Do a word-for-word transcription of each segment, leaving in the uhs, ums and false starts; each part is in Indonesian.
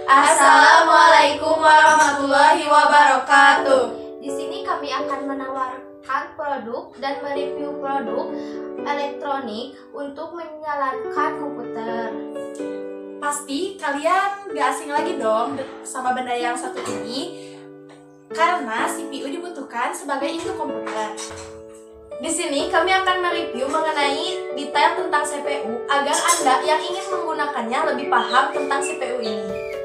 Assalamualaikum warahmatullahi wabarakatuh. Di sini kami akan menawarkan produk dan mereview produk elektronik untuk menyalakan komputer. Pasti kalian gak asing lagi dong sama benda yang satu ini, karena C P U dibutuhkan sebagai induk komputer. Di sini kami akan mereview mengenai detail tentang C P U agar Anda yang ingin menggunakannya lebih paham tentang C P U ini.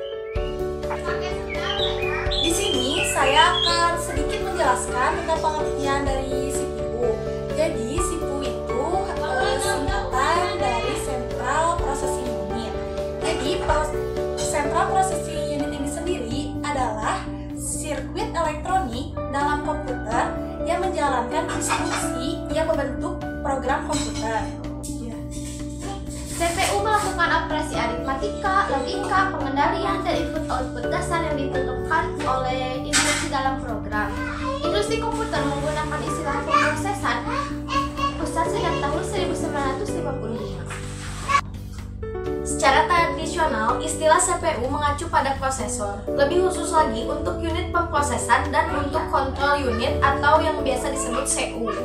Di sini saya akan sedikit menjelaskan tentang pengertian dari C P U. Jadi C P U itu uh, singkatan dari Central Processing Unit. Jadi Central Processing Unit ini sendiri adalah sirkuit elektronik dalam komputer yang menjalankan instruksi yang membentuk program komputer. C P U melakukan operasi aritmatika, logika, pengendalian, dan input-output dasar yang ditentukan oleh instruksi dalam program. Industri komputer menggunakan istilah pemrosesan pusat sejak tahun seribu sembilan ratus lima puluh lima. Secara tradisional, istilah C P U mengacu pada prosesor. Lebih khusus lagi untuk unit pemrosesan dan untuk kontrol unit atau yang biasa disebut C U.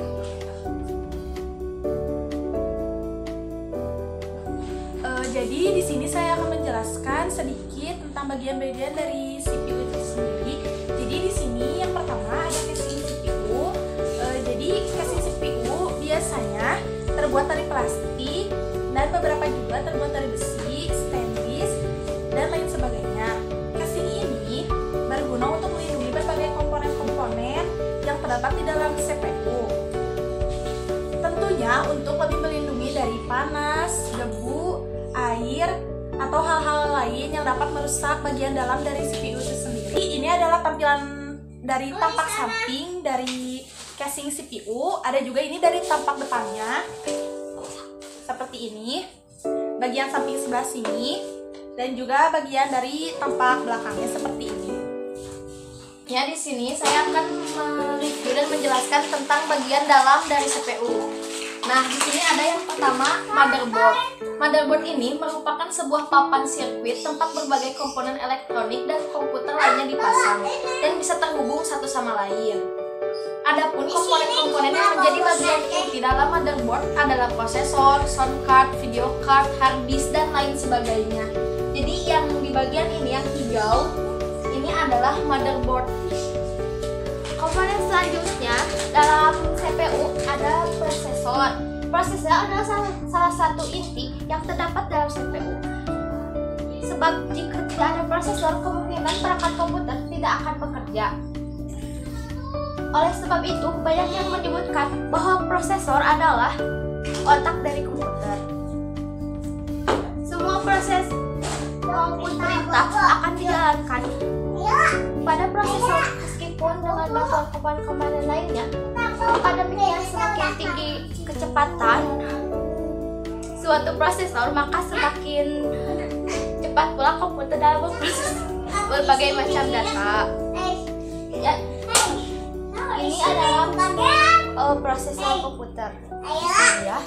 Jadi di sini saya akan menjelaskan sedikit tentang bagian-bagian dari C P U itu sendiri. Jadi di sini yang pertama ada casing C P U. E, jadi casing C P U biasanya terbuat dari plastik dan beberapa juga terbuat dari besi, stainless, dan lain sebagainya. Casing ini berguna untuk melindungi berbagai komponen-komponen yang terdapat di dalam C P U. Tentunya untuk lebih melindungi dari panas, debu, air, atau hal-hal lain yang dapat merusak bagian dalam dari C P U itu sendiri. Ini adalah tampilan dari tampak samping dari casing C P U. Ada juga ini dari tampak depannya, seperti ini, bagian samping sebelah sini, dan juga bagian dari tampak belakangnya seperti ini. Ya, di sini saya akan mereview dan menjelaskan tentang bagian dalam dari C P U. Nah, di sini ada yang pertama, motherboard. Motherboard ini merupakan sebuah papan sirkuit tempat berbagai komponen elektronik dan komputer lainnya dipasang dan bisa terhubung satu sama lain. Adapun komponen-komponen yang menjadi bagian inti dalam motherboard adalah prosesor, sound card, video card, hard disk, dan lain sebagainya. Jadi yang di bagian ini yang hijau ini adalah motherboard. Komponen selanjutnya dalam C P U ada prosesor. Prosesor adalah salah, salah satu inti yang terdapat dalam C P U. Sebab jika tidak ada prosesor, kemungkinan perangkat komputer tidak akan bekerja. Oleh sebab itu, banyak yang menyebutkan bahwa prosesor adalah otak dari komputer. Semua proses maupun perintah akan dijalankan pada prosesor meskipun dengan bantuan komponen-komponen lainnya. Maka demikian, semakin tinggi kecepatan suatu prosesor, maka semakin cepat pula komputer dalam memproses berbagai macam data. Ya, ini adalah uh, prosesor komputer. Ini ya.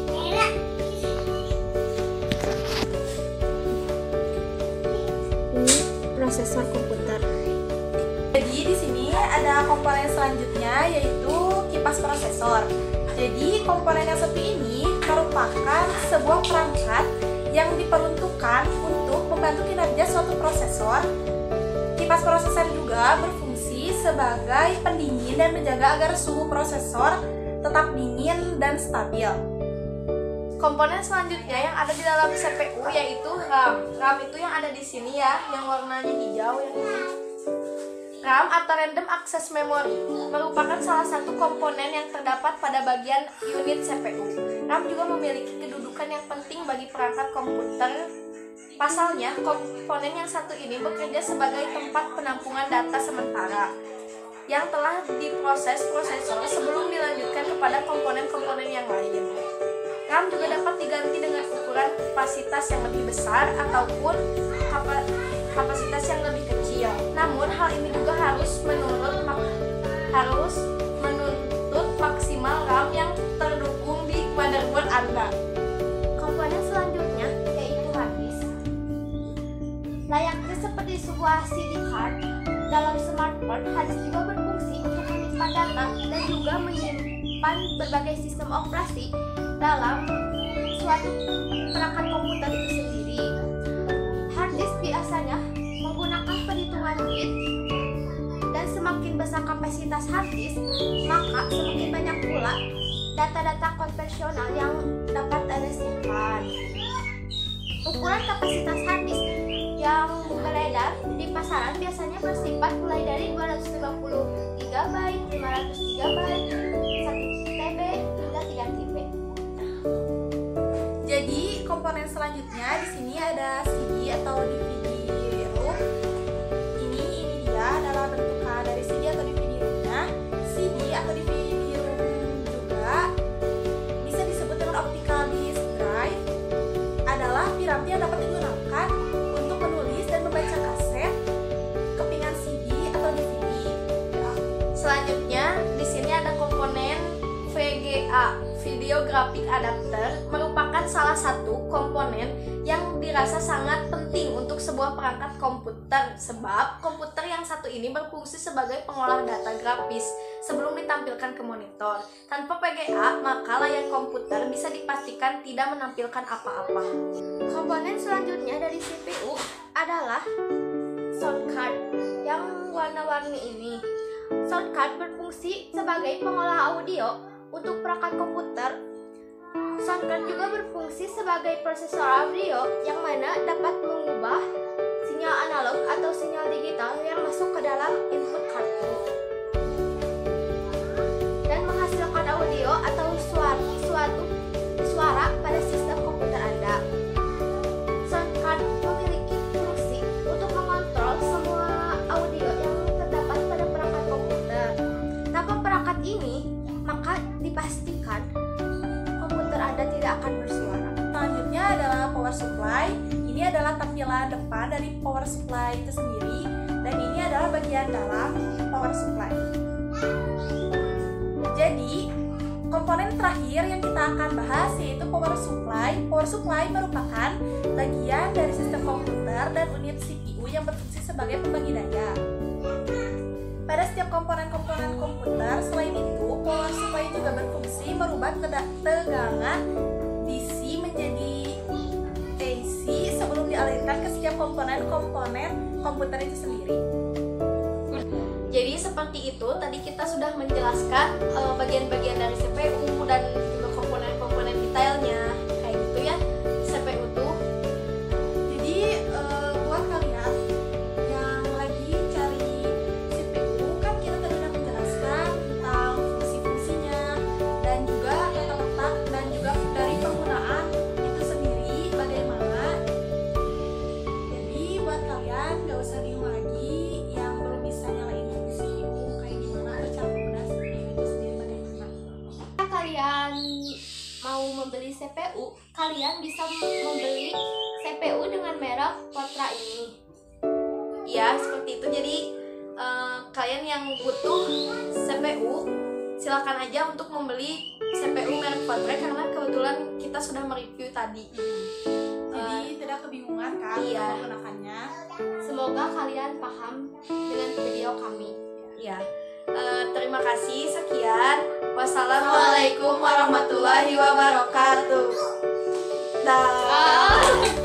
Ini prosesor komputer. Jadi di sini ada komponen selanjutnya yaitu kipas prosesor. Jadi komponen yang satu ini merupakan sebuah perangkat yang diperuntukkan untuk membantu kinerja suatu prosesor. Kipas prosesor juga berfungsi sebagai pendingin dan menjaga agar suhu prosesor tetap dingin dan stabil. Komponen selanjutnya yang ada di dalam C P U yaitu RAM. RAM itu yang ada di sini ya, yang warnanya hijau yang ini. RAM atau Random Access Memory merupakan salah satu komponen yang terdapat pada bagian unit C P U. RAM juga memiliki kedudukan yang penting bagi perangkat komputer. Pasalnya, komponen yang satu ini bekerja sebagai tempat penampungan data sementara yang telah diproses prosesor sebelum dilanjutkan kepada komponen-komponen yang lain. RAM juga dapat diganti dengan ukuran kapasitas yang lebih besar ataupun kapasitas yang lebih kecil. Namun hal ini juga harus menurut harus menuntut maksimal RAM yang terdukung di motherboard Anda. Komponen selanjutnya yaitu hard disk. Layaknya Sama seperti sebuah C D card dalam smartphone, hard disk juga berfungsi untuk menyimpan data dan juga menyimpan berbagai sistem operasi dalam suatu perangkat komputer itu sendiri. Hard disk biasanya menggunakan perhitungan bit, dan semakin besar kapasitas hard disk, maka semakin banyak pula data-data konvensional yang dapat Anda simpan. Ukuran kapasitas hard disk yang beredar di pasaran biasanya bersifat mulai dari dua ratus lima puluh giga byte, lima ratus giga byte, satu tera byte, hingga tiga giga byte. Jadi komponen selanjutnya di sini ada C D atau D V D room. Ini ini dia adalah bentukan dari C D atau D V D roomnya. C D atau D V D room juga bisa disebut dengan optical disk drive. Adalah piramid yang dapat digunakan untuk menulis dan membaca kaset, kepingan C D atau D V D. Selanjutnya di sini ada komponen V G A, Video Graphic Adapter, merupakan salah satu komponen yang dirasa sangat penting untuk sebuah perangkat komputer, sebab komputer yang satu ini berfungsi sebagai pengolah data grafis sebelum ditampilkan ke monitor. Tanpa V G A, maka layar komputer bisa dipastikan tidak menampilkan apa-apa. Komponen selanjutnya dari C P U adalah sound card yang warna-warni ini. Sound card berfungsi sebagai pengolah audio untuk perangkat komputer. Sound card juga berfungsi sebagai prosesor audio yang mana dapat mengubah sinyal analog atau sinyal digital yang masuk ke dalam input kartu dan menghasilkan audio atau suara, suatu suara pada sistem komputer Anda. Sound card memiliki fungsi untuk mengontrol semua audio yang terdapat pada perangkat komputer. Tanpa perangkat ini, maka dipastikan komputer Anda tidak akan bersuara. Selanjutnya adalah power supply. Ini adalah tampilan depan dari power supply itu sendiri, dan ini adalah bagian dalam power supply. Jadi komponen terakhir yang kita akan bahas yaitu power supply. Power supply merupakan bagian dari sistem komputer dan unit C P U yang berfungsi sebagai pembagi daya. Pada setiap komponen-komponen komputer, selain itu, power supply juga berfungsi merubah tegangan D C menjadi A C sebelum dialirkan ke setiap komponen-komponen komputer itu sendiri. Jadi seperti itu, tadi kita sudah menjelaskan uh, bagian-bagian dari C P U dan juga komponen-komponen detailnya, kayak gitu ya, C P U tuh. Jadi uh, buat kalian yang lagi cari C P U, kan kita tadi udah menjelaskan tentang fungsi-fungsinya dan juga tata letak dan juga dari penggunaan itu sendiri bagaimana. Jadi buat kalian gak usah bingung lagi yang belum bisa nyalain C P U kayak gimana, atau cara menggunakan C P U itu sendiri bagaimana. Jika kalian mau membeli C P U, kalian bisa membeli C P U dengan merek Potra ini. Ya, seperti itu. Jadi eh, kalian yang butuh C P U, silakan aja untuk membeli C P U merek Potra karena kebetulan kita sudah mereview tadi. Jadi tidak kebingungan kan iya. menggunakannya. Semoga kalian paham dengan video kami. Ya. Uh, terima kasih. Sekian. Wassalamualaikum warahmatullahi wabarakatuh. Dah.